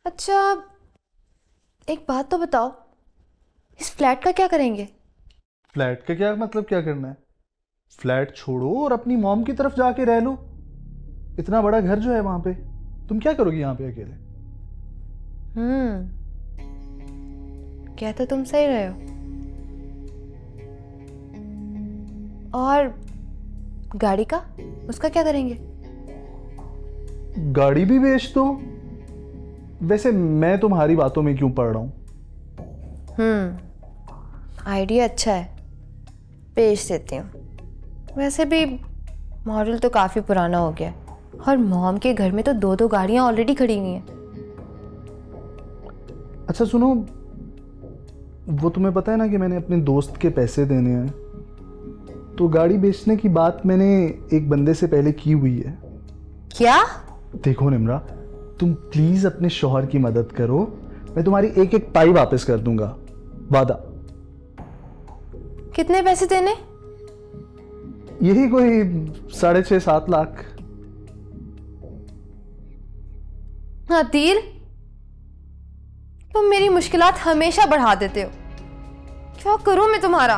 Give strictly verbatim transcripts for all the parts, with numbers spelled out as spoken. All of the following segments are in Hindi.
अच्छा, एक बात तो बताओ, इस फ्लैट का क्या करेंगे? फ्लैट का क्या मतलब, क्या करना है? फ्लैट छोड़ो और अपनी मॉम की तरफ जाके रह लो। इतना बड़ा घर जो है वहां पे, तुम क्या करोगी यहाँ पे अकेले? हम्म क्या तो तुम सही रहे हो। और गाड़ी का, उसका क्या करेंगे? गाड़ी भी बेच दो। वैसे मैं तुम्हारी बातों में क्यों पड़ रहा हूँ? हम्म आइडिया अच्छा है, बेच देती हूँ। वैसे भी मॉडल तो काफ़ी पुराना हो गया है और मॉम के घर में तो दो दो गाड़ियाँ ऑलरेडी खड़ी हुई हैं। अच्छा सुनो, वो तुम्हें पता है ना कि मैंने अपने दोस्त के पैसे देने हैं, तो गाड़ी बेचने की बात मैंने एक बंदे से पहले की हुई है। क्या? देखो निम्रा, तुम प्लीज अपने शौहर की मदद करो। मैं तुम्हारी एक एक पाई वापस कर दूंगा, वादा। कितने पैसे देने? यही कोई साढ़े छह सात लाख। आदिल, तुम मेरी मुश्किलात हमेशा बढ़ा देते हो। क्या करूं मैं तुम्हारा?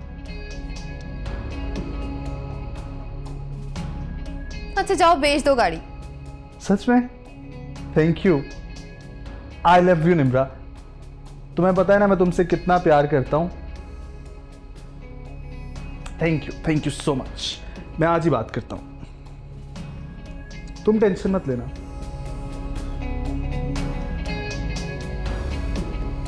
अच्छा जाओ, बेच दो गाड़ी। सच में? Thank you. I love you Nimra. तुम्हें पता है ना मैं तुमसे कितना प्यार करता हूं। Thank you, thank you so much. मैं आज ही बात करता हूं, तुम टेंशन मत लेना।